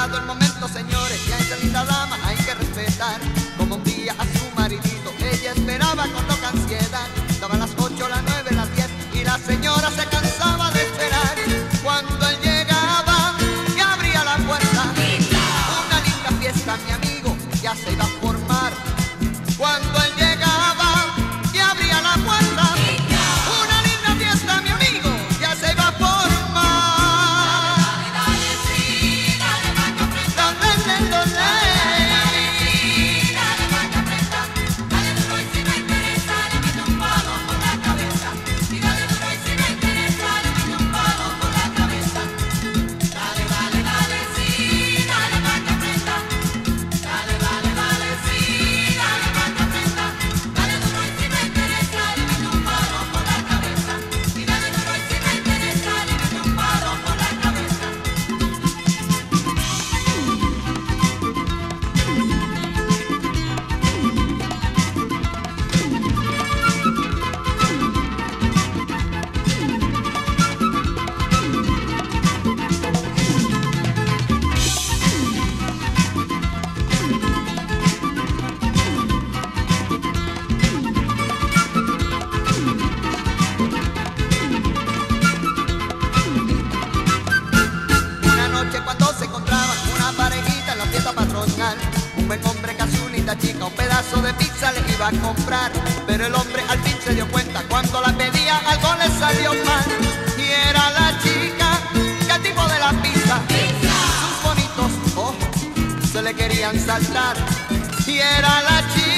llegado el momento, señores, y a esa linda dama hay que respetar. Como un día a su maridito, ella esperaba con loca ansiedad. Daban las 8, las 9, las 10 y la señora se cansaba de esperar. Cuando él llegaba y abría la puerta, una linda fiesta, mi amigo, ya se iba a formar. Cuando él llegaba y abría la puerta, una linda fiesta, mi amigo, ya se iba a formar. Un buen hombre que a su linda chica un pedazo de pizza le iba a comprar, pero el hombre al fin se dio cuenta cuando la pedía algo le salió mal. Y era la chica que al tipo de la pizza, sus bonitos ojos se le querían saltar. Y era la chica